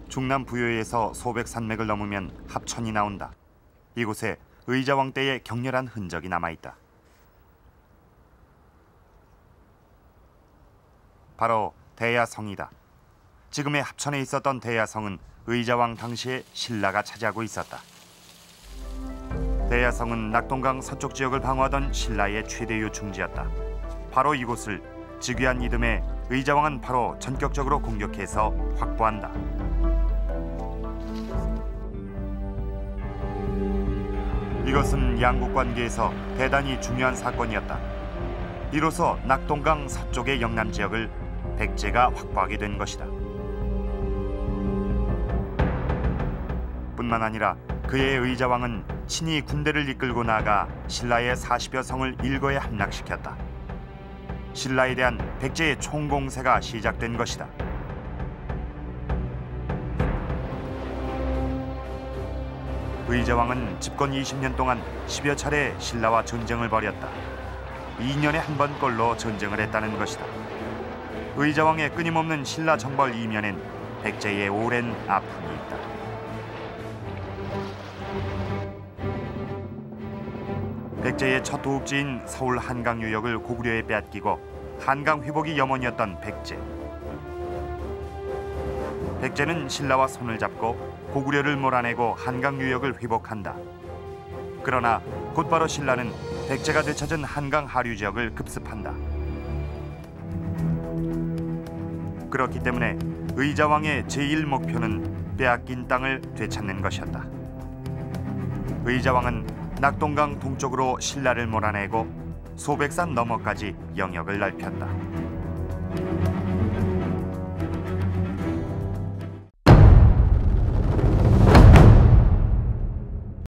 중남 부여에서 소백 산맥을 넘으면 합천이 나온다. 이곳에 의자왕 때의 격렬한 흔적이 남아있다. 바로 대야성이다. 지금의 합천에 있었던 대야성은 의자왕 당시의 신라가 차지하고 있었다. 대야성은 낙동강 서쪽 지역을 방어하던 신라의 최대 요충지였다. 바로 이곳을 즉위한 이듬해 의자왕은 바로 전격적으로 공격해서 확보한다. 이것은 양국 관계에서 대단히 중요한 사건이었다. 이로써 낙동강 서쪽의 영남 지역을 백제가 확보하게 된 것이다. 뿐만 아니라 그의 의자왕은 친히 군대를 이끌고 나아가 신라의 40여 성을 일거에 함락시켰다. 신라에 대한 백제의 총공세가 시작된 것이다. 의자왕은 집권 20년 동안 10여 차례 신라와 전쟁을 벌였다. 2년에 한 번꼴로 전쟁을 했다는 것이다. 의자왕의 끊임없는 신라 정벌 이면엔 백제의 오랜 아픔이 있다. 백제의 첫 도읍지인 서울 한강 유역을 고구려에 빼앗기고 한강 회복이 염원이었던 백제. 백제는 신라와 손을 잡고 고구려를 몰아내고 한강 유역을 회복한다. 그러나 곧바로 신라는 백제가 되찾은 한강 하류 지역을 급습한다. 그렇기 때문에 의자왕의 제1 목표는 빼앗긴 땅을 되찾는 것이었다. 의자왕은 낙동강 동쪽으로 신라를 몰아내고 소백산 너머까지 영역을 넓혔다.